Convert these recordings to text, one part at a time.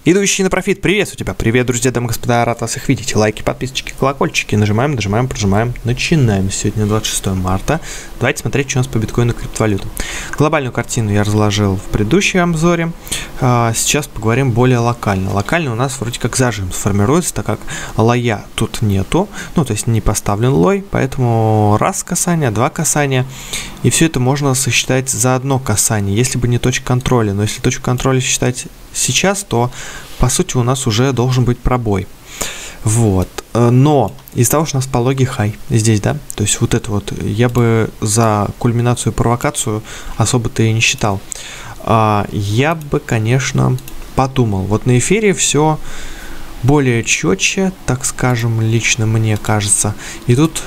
Идущий на профит, приветствую тебя. Привет, друзья, дамы и господа, рад вас их видеть. Лайки, подписочки, колокольчики. Нажимаем, прожимаем. Начинаем. Сегодня 26 марта. Давайте смотреть, что у нас по биткоину и криптовалютам. Глобальную картину я разложил в предыдущем обзоре. Сейчас поговорим более локально. Локально у нас вроде как зажим сформируется, так как лоя тут нету. Ну, то есть не поставлен лой, поэтому раз касание, два касания. И все это можно сосчитать за одно касание, если бы не точка контроля. Но если точку контроля считать сейчас, то по сути у нас уже должен быть пробой. Вот. Но из-за того, что у нас пологий хай здесь, да, то есть вот это вот, я бы за кульминацию и провокацию особо-то и не считал. Я бы, конечно, подумал. Вот на эфире все более четче, так скажем, лично мне кажется. И тут,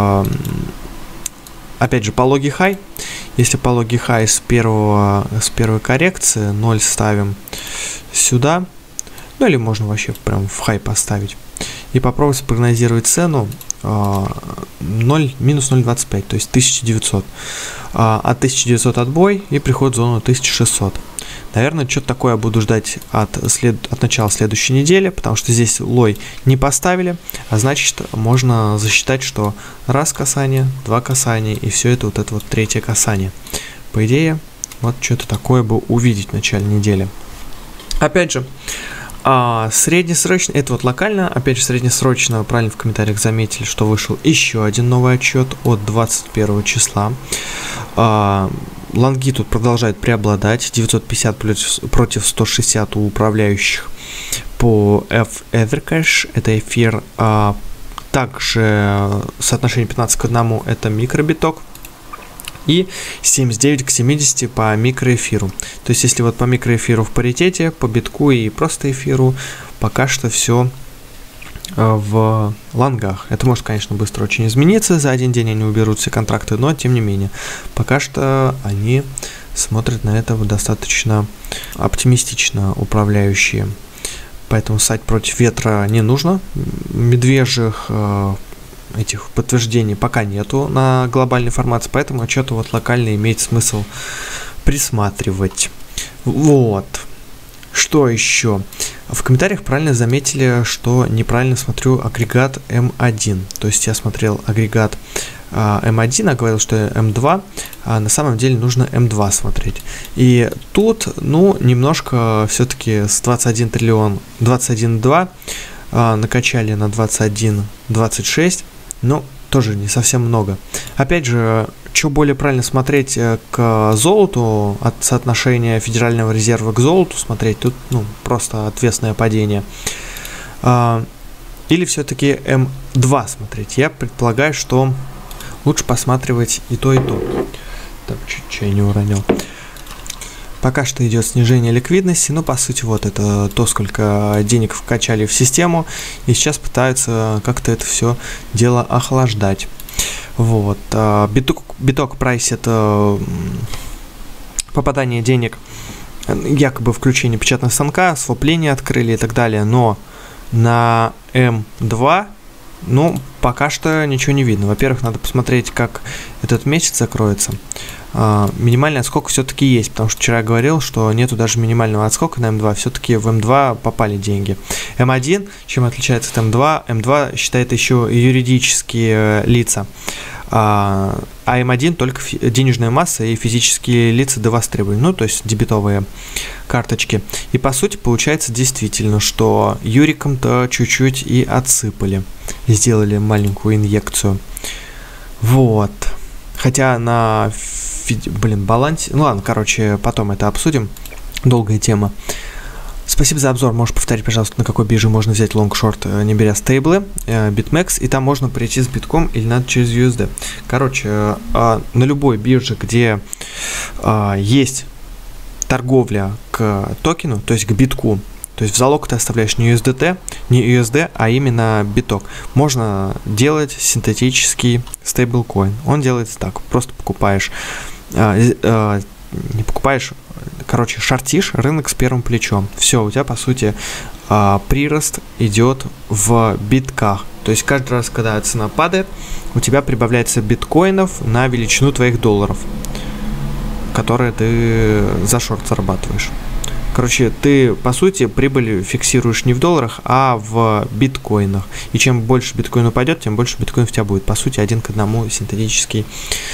опять же, пологий хай. Если пологий хай с первой коррекции 0 ставим сюда, ну или можно вообще прям в хай поставить и попробовать спрогнозировать цену минус 0,25, то есть 1900. От 1900 отбой и приход в зону 1600. Наверное, что-то такое я буду ждать от начала следующей недели, потому что здесь лой не поставили, а значит, можно засчитать, что раз касание, два касания, и все это вот третье касание. По идее, вот что-то такое бы увидеть в начале недели. Опять же, среднесрочно, это вот локально, опять же, среднесрочно, правильно в комментариях заметили, что вышел еще один новый отчет от 21 числа. Лонги тут продолжают преобладать, 950 против 160 у управляющих по Ethercash, это эфир, также соотношение 15 к 1 это микробиток, и 79 к 70 по микроэфиру. То есть, если вот по микроэфиру в паритете, по битку и просто эфиру, пока что все в лонгах. Это может, конечно, быстро очень измениться, за один день они уберут все контракты, но тем не менее, пока что они смотрят на это достаточно оптимистично, управляющие. Поэтому ссать против ветра не нужно. Медвежьих этих подтверждений пока нету на глобальной формации, поэтому что-то вот локально имеет смысл присматривать. Вот. Что еще? В комментариях правильно заметили, что неправильно смотрю агрегат М1. То есть я смотрел агрегат М1, а говорил, что М2, а на самом деле нужно М2 смотреть. И тут, ну, немножко все-таки с 21 триллион, 21,2 накачали на 21,26, но тоже не совсем много. Опять же, что более правильно смотреть к золоту, от соотношения Федерального резерва к золоту смотреть, тут ну, просто отвесное падение. Или все-таки М2 смотреть. Я предполагаю, что лучше посматривать и то, и то. Так, чуть-чуть я не уронил. Пока что идет снижение ликвидности, но по сути вот это то, сколько денег вкачали в систему, и сейчас пытаются как-то это все дело охлаждать. Вот. Биток прайсит попадание денег, якобы включение печатного станка, свопление открыли и так далее, но на М2, ну, пока что ничего не видно. Во-первых, надо посмотреть, как этот месяц закроется. Минимальный отскок все-таки есть, потому что вчера я говорил, что нету даже минимального отскока на М2, все-таки в М2 попали деньги. М1, чем отличается от М2? М2 считает еще юридические лица, а М1 только денежная масса и физические лица девостребовали, ну, то есть дебетовые карточки. И по сути получается действительно, что юрикам-то чуть-чуть и отсыпали, сделали маленькую инъекцию. Вот. Хотя на балансе... Ну ладно, короче, потом это обсудим. Долгая тема. Спасибо за обзор. Можешь повторить, пожалуйста, на какой бирже можно взять лонг-шорт, не беря стейблы, BitMEX, и там можно прийти с битком или надо через USD. Короче, на любой бирже, где есть торговля к токену, то есть к битку, то есть в залог ты оставляешь не USD, а именно биток. Можно делать синтетический стейблкоин. Он делается так. Просто покупаешь, не покупаешь, короче, шортишь рынок с первым плечом. Все, у тебя, по сути, прирост идет в битках. То есть каждый раз, когда цена падает, у тебя прибавляется биткоинов на величину твоих долларов, которые ты за шорт зарабатываешь. Короче, ты, по сути, прибыль фиксируешь не в долларах, а в биткоинах. И чем больше биткоин упадет, тем больше биткоинов у тебя будет. По сути, 1 к 1 синтетический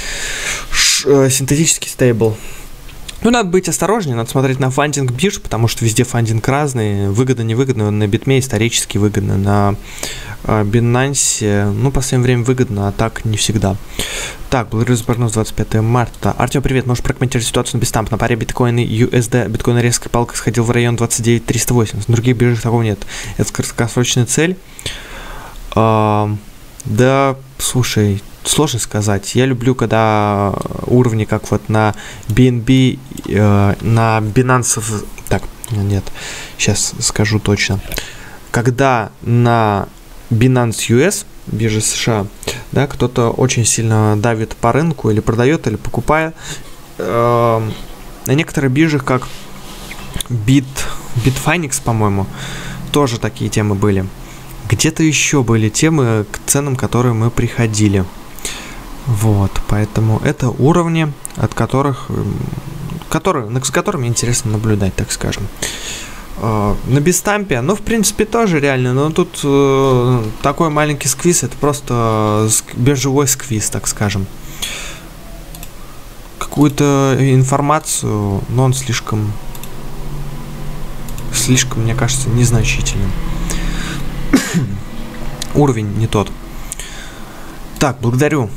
стейбл. Ну, надо быть осторожнее, надо смотреть на фандинг бирж, потому что везде фандинг разный, выгодно-невыгодно, на Битме исторически выгодно, на Binance, ну, в последнее время выгодно, а так не всегда. Так, благодарю за прогноз 25 марта. Артем, привет, можешь прокомментировать ситуацию на Бистамп? На паре биткоин и USD биткоин резкой палкой сходил в район 29 380, на других биржах такого нет. Это краткосрочная цель. Да, слушай, сложно сказать. Я люблю, когда уровни, как вот на BNB, на Binance... Так, нет, сейчас скажу точно. Когда на Binance US, бирже США, да, кто-то очень сильно давит по рынку, или продает, или покупает. На некоторых биржах, как Bitfinex, по-моему, тоже такие темы были. Где-то еще были темы, к ценам, которые мы приходили. Вот, поэтому это уровни, с которыми интересно наблюдать, так скажем. На Бистампе, ну, в принципе, тоже реально, но тут такой маленький сквиз, это просто биржевой сквиз, так скажем. Какую-то информацию, но он слишком, мне кажется, незначительным. Уровень не тот. Так, благодарю.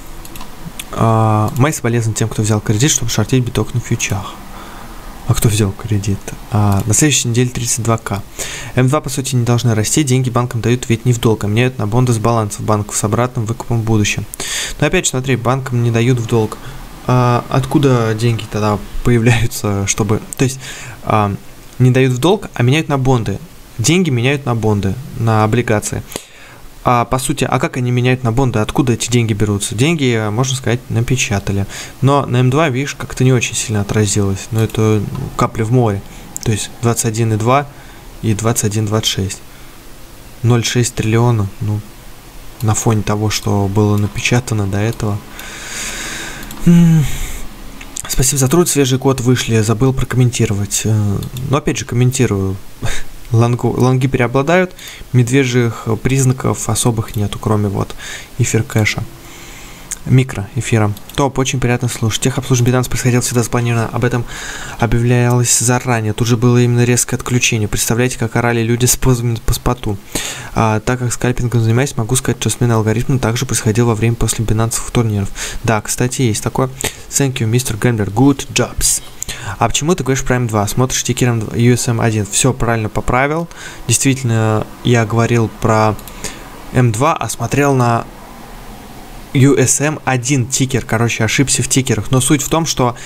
Мои соболезнования тем, кто взял кредит, чтобы шортить биток на фьючах. А кто взял кредит? На следующей неделе 32к. М2, по сути, не должны расти. Деньги банкам дают ведь не в долг, а меняют на бонды с балансов банков с обратным выкупом в будущем. Но опять же, смотри, банкам не дают в долг. Откуда деньги тогда появляются, чтобы... То есть, не дают в долг, а меняют на бонды. Деньги меняют на бонды, на облигации. По сути, как они меняют на бонды? Откуда эти деньги берутся? Деньги, можно сказать, напечатали. Но на М2, видишь, как-то не очень сильно отразилось. Но это капля в море. То есть 21,2 и 21,26. 0,6 триллиона. Ну, на фоне того, что было напечатано до этого. Спасибо за труд. Свежий код вышли. Забыл прокомментировать. Но опять же, комментирую. Лонги преобладают, медвежьих признаков особых нету, кроме вот эфир кэша, микроэфира. Топ, очень приятно слушать. Техобслуживание Binance происходило всегда запланировано, об этом объявлялось заранее. Тут же было именно резкое отключение. Представляете, как орали люди с позывами по споту. Так как скальпингом занимаюсь, могу сказать, что смена алгоритма также происходила во время после бинансовых турниров. Да, кстати, есть такое. Thank you, Mr. Gambler. Good jobs. А почему ты говоришь про М2? Смотришь тикером USM1. Все правильно поправил. Действительно, я говорил про М2, а смотрел на USM1 тикер. Короче, ошибся в тикерах. Но суть в том, что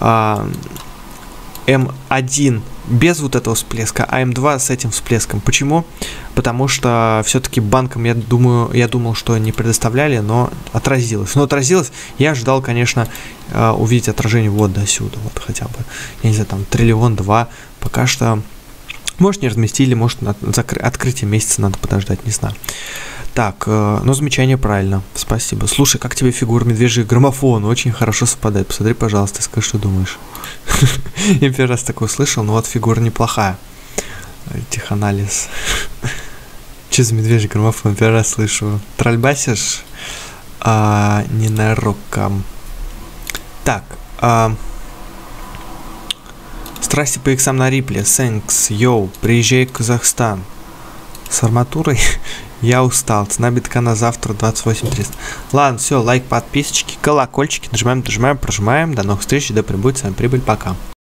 М1 без вот этого всплеска, а М2 с этим всплеском. Почему? Потому что все-таки банкам, я думал, что не предоставляли, но отразилось. Но отразилось, я ожидал, конечно, увидеть отражение вот до сюда, вот хотя бы, я не знаю, там, 1-2 триллиона. Пока что, может, не разместили, может, открытие месяца надо подождать, не знаю. Так, но замечание правильно, спасибо. Слушай, как тебе фигура медвежий граммофон? Очень хорошо совпадает. Посмотри, пожалуйста, и скажи, что думаешь. Я первый раз такое слышал, но вот фигура неплохая. Теханализ. Че за медвежий граммофон? Первый раз слышу. Трольбасишь? Ненароком. Так. Страсти по иксам на Рипле. Thanks, йоу. Приезжай в Казахстан. С арматурой? Я устал. Цена битка на завтра 28.300. Ладно, все, лайк, подписочки, колокольчики. Нажимаем, прожимаем. До новых встреч, да пребудет с вами прибыль. Пока.